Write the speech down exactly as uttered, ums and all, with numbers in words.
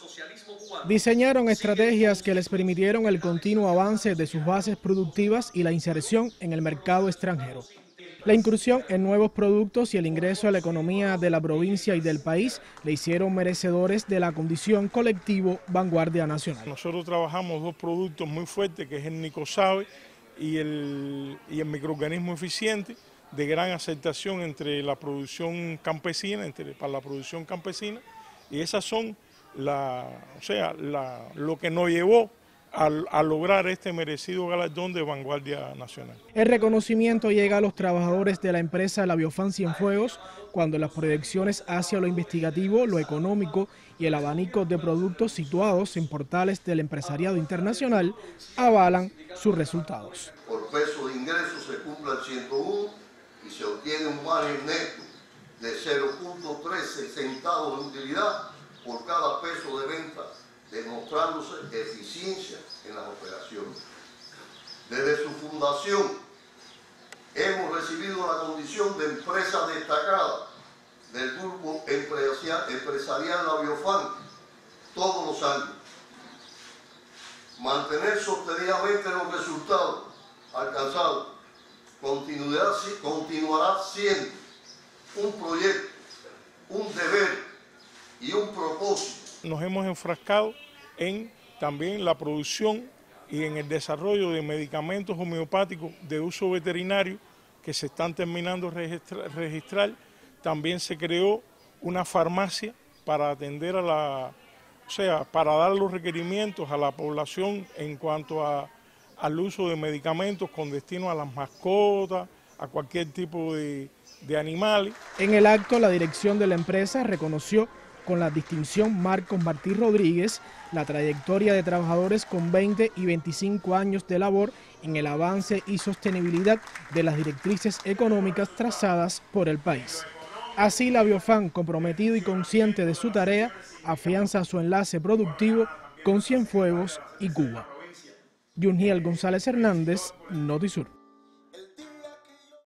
Diseñaron estrategias que les permitieron el continuo avance de sus bases productivas y la inserción en el mercado extranjero. La incursión en nuevos productos y el ingreso a la economía de la provincia y del país le hicieron merecedores de la condición colectivo vanguardia nacional. Nosotros trabajamos dos productos muy fuertes, que es el Nicosabe y el, y el microorganismo eficiente, de gran aceptación entre la producción campesina, entre, para la producción campesina, y esas son la, o sea, la, lo que nos llevó A, a lograr este merecido galardón de vanguardia nacional. El reconocimiento llega a los trabajadores de la empresa Labiofan Cienfuegos cuando las proyecciones hacia lo investigativo, lo económico y el abanico de productos situados en portales del empresariado internacional avalan sus resultados. Por peso de ingreso se cumple el ciento uno y se obtiene un margen neto de cero punto trece centavos de utilidad por cada peso de venta, demostrándose eficiencia en las operaciones. Desde su fundación hemos recibido la condición de empresa destacada del grupo empresarial, empresarial Labiofan todos los años. Mantener sostenidamente los resultados alcanzados continuará, continuará siendo un proyecto, un deber y un propósito. Nos hemos enfrascado en también la producción y en el desarrollo de medicamentos homeopáticos de uso veterinario que se están terminando de registrar, registrar. También se creó una farmacia para atender a la, o sea, para dar los requerimientos a la población en cuanto a, al uso de medicamentos con destino a las mascotas, a cualquier tipo de, de animales. En el acto, la dirección de la empresa reconoció con la distinción Marcos Martí Rodríguez la trayectoria de trabajadores con veinte y veinticinco años de labor en el avance y sostenibilidad de las directrices económicas trazadas por el país. Así, Labiofan, comprometido y consciente de su tarea, afianza su enlace productivo con Cienfuegos y Cuba. Yuniel González Hernández, Notisur.